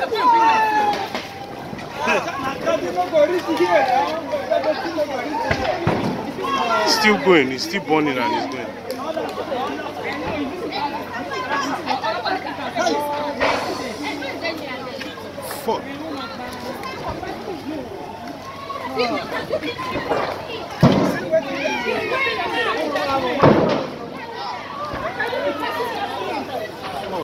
It's still going, it's still burning and it's going. Fuck.